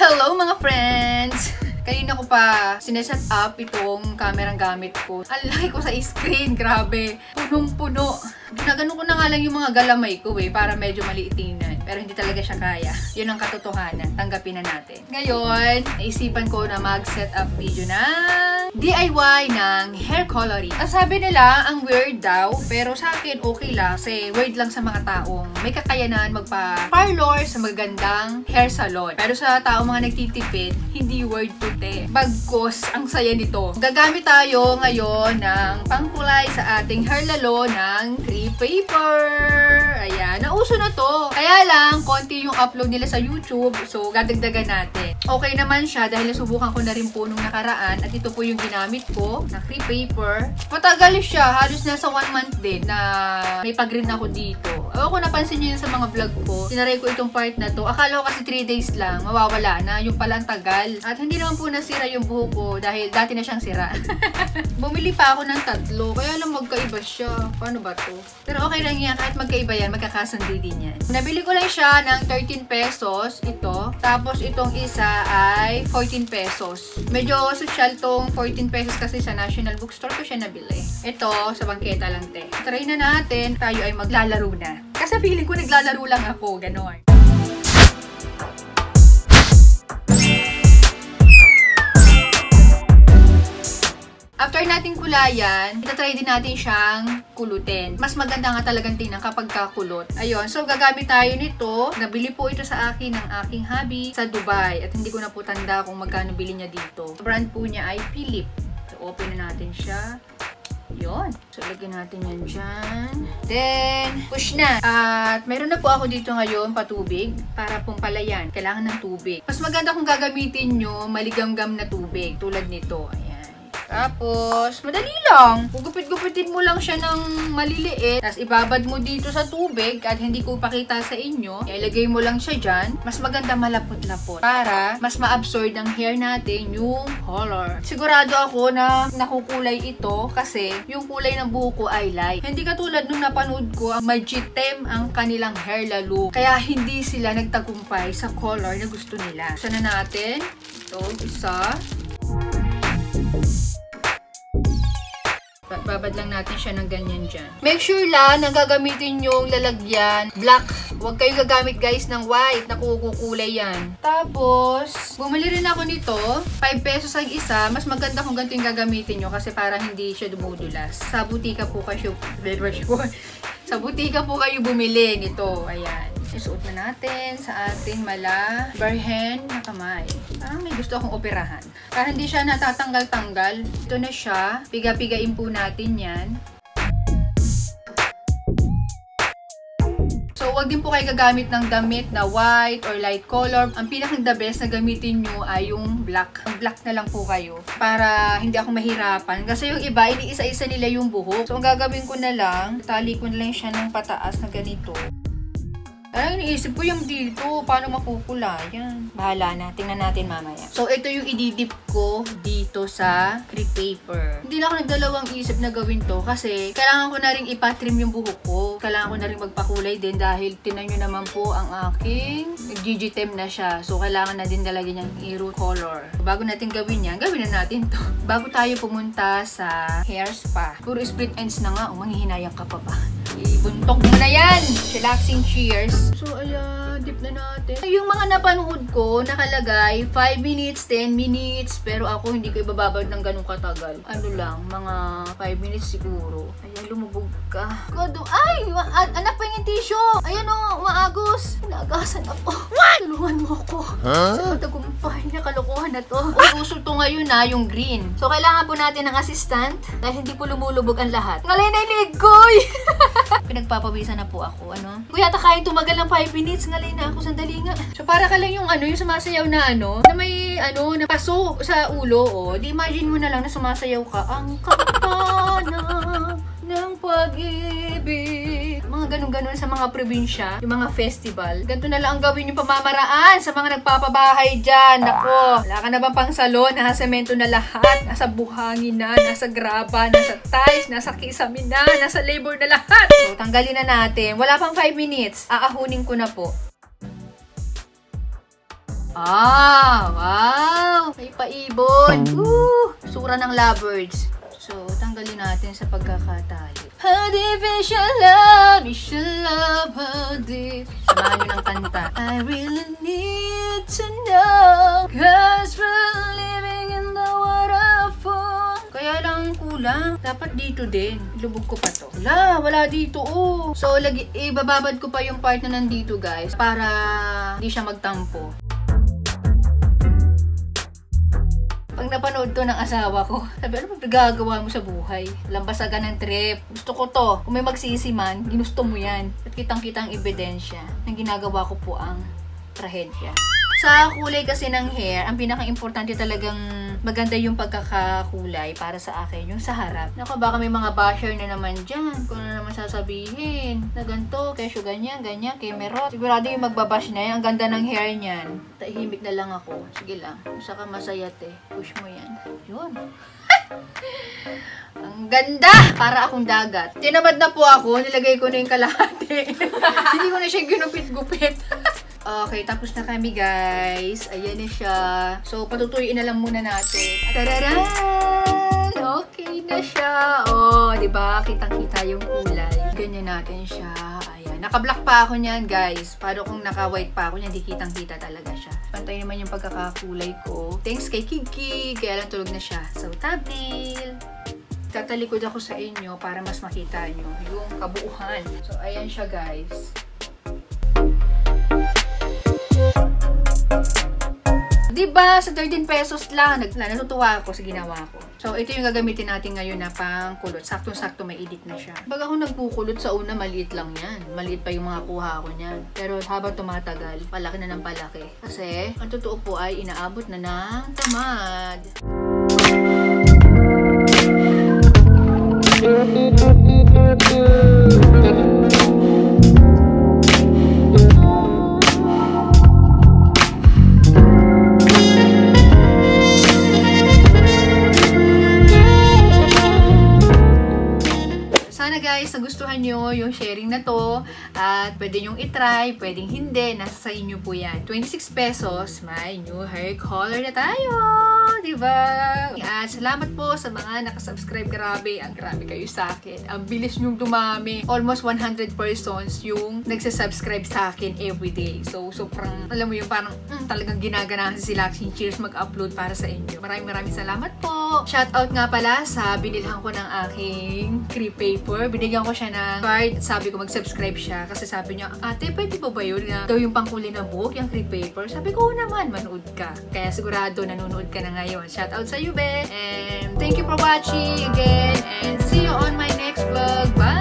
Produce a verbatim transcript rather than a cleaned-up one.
Hello mga friends! Kanina ko pa sineset up itong kamerang gamit ko. Ang laki ko sa screen, grabe. Punong-puno. Ginagano ko na nga lang yung mga galamay ko eh, para medyo maliit tingnan. Pero hindi talaga siya kaya. Yun ang katotohanan. Tanggapin na natin. Ngayon, naisipan ko na mag-set up video na D I Y ng hair coloring. Ang sabi nila, ang weird daw. Pero sa akin, okay lang. Kasi weird lang sa mga taong may kakayanan magpa-parlor sa magandang hair salon. Pero sa taong mga nagtitipid, hindi weird to te. Bagkos, ang saya nito. Gagamit tayo ngayon ng pangkulay sa ating hair lalo ng crepe paper. Ayan, nauso na to. Kaya lang, konti yung upload nila sa YouTube. So, gadagdagan natin. Okay naman siya dahil nasubukan ko na rin po nung nakaraan. At ito po yung ginamit ko na crepe paper. Matagal siya. Halos nasa one month din na may pag-green ako dito. Ewan ko, napansin nyo yun sa mga vlog ko. Tinaray ko itong part na to. Akala ko kasi three days lang. Mawawala na. Yung pala ang tagal. At hindi naman po nasira yung buhok ko dahil dati na siyang sira. Bumili pa ako ng tatlo. Kaya lang magkaiba siya. Paano ba to? Pero okay lang yan. Kahit magkaiba yan, magkakasundo din yan. Nabili ko lang siya ng thirteen pesos. Ito. Tapos itong isa ay fourteen pesos. Medyo social tong fourteen pesos kasi sa National Bookstore ko siya nabili. Ito, sa bangketa lang te. Try na natin. Tayo ay maglalaro na. Kasi feeling ko naglalaro lang ako. Ganon. After natin kulayan, itatry din natin siyang kulutin. Mas maganda nga talagang tingnan kapag kakulot. Ayun, so gagamit tayo nito. Nabili po ito sa akin ng aking hubby sa Dubai. At hindi ko na po tanda kung magkano bili niya dito. Brand po niya ay Philip. So, open na natin siya. Yun. So, lagyan natin yan dyan. Then, push na. At meron na po ako dito ngayon patubig para pumpalayan. Kailangan ng tubig. Mas maganda kung gagamitin nyo maligamgam na tubig tulad nito. Ayan. Tapos, madali lang. Gugupit-gupitin mo lang siya ng maliliit. Tapos, ibabad mo dito sa tubig at hindi ko pakita sa inyo. Ilagay mo lang siya dyan. Mas maganda malapot-lapot para mas ma-absorb ng hair natin yung color. Sigurado ako na nakukulay ito kasi yung kulay ng buhok ko ay light. Hindi katulad nung napanood ko, ang majitem ang kanilang hair lalo. Kaya hindi sila nagtagumpay sa color na gusto nila. Isa na natin. Ito, isa. Babad lang natin siya ng ganyan dyan. Make sure lang na gagamitin yung lalagyan black. Huwag kayong gagamit guys ng white. Nakukukulay yan. Tapos, bumili rin ako nito. five pesos ang isa. Mas maganda kung ganito yung gagamitin nyo kasi para hindi siya dumudulas. Sa butika po kayo, sa butika po kayo bumili nito. Ayan. Isuot na natin sa ating mala barhen na kamay. Ah, may gusto akong operahan. Para hindi siya natatanggal-tanggal. Ito na siya. Piga-pigain po natin yan. So, wag din po kayo gagamit ng damit na white or light color. Ang pinakang the best na gamitin nyo ay yung black. Ang black na lang po kayo. Para hindi ako mahirapan. Kasi yung iba, iniisa-isa nila yung buhok. So, ang gagawin ko na lang, tali ko na lang siya ng pataas na ganito. Ay, iniisip ko yung dito. Paano makukulayan? Bahala na. Tingnan natin mamaya. So, ito yung ididip ko dito sa crepe paper. Hindi na ako nagdalawang isip na gawin to kasi kailangan ko na rin ipatrim yung buhok ko. Kailangan ko na rin magpakulay din dahil tinan nyo naman po ang aking gigitem na siya. So, kailangan na din talaga niyang i-root color. So, bago natin gawin yan, gawin na natin to. Bago tayo pumunta sa hair spa. Puro split ends na nga. O, manghihinayang ka pa ba? Ibuntok mo na yan! Relaxing cheers! So, ayan, dip na natin. Yung mga napanood ko, nakalagay five minutes, ten minutes, pero ako hindi ko ibababad ng ganun katagal. Ano lang, mga five minutes siguro. Ayan, lumubog ka. Kodo, ay! Anak pa yung tissue! Ayan o, maagos! Nagasan ako. What? Tulungan mo ako. Huh? Sa pagtagumpay, nakalokohan na to. Uso to ngayon na, yung green. So, kailangan po natin ng assistant dahil hindi po lumulubog ang lahat. Ngalay na yung ligoy! Pinagpapawisan na po ako, ano? Kuya, ta kaya tumagal ng five minutes, ngalay na ako, sandali nga. So, para ka lang yung ano, yung sumasayaw na ano, na may ano, na paso sa ulo, oh. Di imagine mo na lang na sumasayaw ka. Ang kampana ng pag-ibig. Mga ganun-ganun sa mga probinsya, yung mga festival. Ganito na lang ang gawin yung pamamaraan sa mga nagpapabahay dyan. Nako, wala ka na bang pang salon? Nasa semento na lahat. Nasa buhangin na, nasa graba, nasa tiles, nasa kisame na, nasa labor na lahat. So, tanggalin na natin. Wala pang five minutes. Aahunin ko na po. Ah, wow! May paibon. Woo! Sura ng lovebirds. So, tanggalin natin sa pagkakatali. How deep is your love? Is your love how deep? Samahan nyo ng kanta. I really need to know, cause we're living in the waterfall. Kaya lang kulang. Dapat dito din. Lubog ko pa to. Wala, wala dito. Oh. So, lagi, ibababad ko pa yung part na nandito, guys, para hindi siya magtampo. Pag napanood to ng asawa ko, sabi, ano ba gagawa mo sa buhay? Lambasa ka ng trip. Gusto ko to. Kung may magsisi man, ginusto mo yan. At kitang-kitang ebidensya na ginagawa ko po ang trahedya. Sa kulay kasi ng hair, ang pinaka-importante talagang maganda yung pagkakakulay para sa akin, yung sa harap. Naku, baka may mga basher na naman dyan. Kung ano naman sasabihin. Na ganito, kesyo ganyan, ganyan, kemerot. Sigurado yung magbabash na yan. Ang ganda ng hair niyan. Tahimik na lang ako. Sige lang. Saka masayat eh. Push mo yan. Yun. Ang ganda! Para akong dagat. Tinamad na po ako. Nilagay ko na yung kalahati. Hindi ko na siya ginupit-gupit. Okay, tapos na kami, guys. Ayan na siya. So, patutuyuin na lang muna natin. Tararan! Okay na siya. Oh, diba? Kitang-kita yung kulay. Ganyan natin siya. Ayan. Naka-black pa ako niyan, guys. Paano kung naka-white pa ako niyan, di kitang-kita talaga siya. Pantay naman yung pagkakakulay ko. Thanks kay Kiki. Kaya lang tulog na siya. So, thumbnail. Tatalikod ako sa inyo para mas makita nyo yung kabuuhan. So, ayan siya, guys. Diba, sa thirteen pesos lang, natutuwa ako sa ginawa ko. So, ito yung gagamitin natin ngayon na pang kulot. Saktong-sakto may edit na siya. Pag ako nagkukulot sa una, maliit lang yan. Maliit pa yung mga kuha ko niyan. Pero habang tumatagal, palaki na ng palaki. Kasi, ang totoo po ay inaabot na ng tamad. Guys, nagustuhan nyo yung sharing na to at pwede nyong itry, pwedeng hindi, nasa sa inyo po yan. twenty-six pesos, may new hair color na tayo, diba? At salamat po sa mga nakasubscribe. Grabe, ang grabe kayo sa akin. Ang bilis nyong dumami. Almost one hundred persons yung nagsasubscribe sa akin everyday. So, sobrang, alam mo yung parang mm, talagang ginaganahan si Laxin Cheers mag-upload para sa inyo. Maraming maraming salamat po. Shoutout nga pala sa binilhan ko ng aking crepe paper. Binigyan ko siya ng card. Sabi ko mag-subscribe siya kasi sabi niya, ate, pwede pa ba yun na daw yung pangkulay na book, yung crepe paper? Sabi ko, naman, manood ka. Kaya sigurado nanonood ka na ngayon. Shout out sa iyo, Ben. And thank you for watching again and see you on my next vlog. Bye!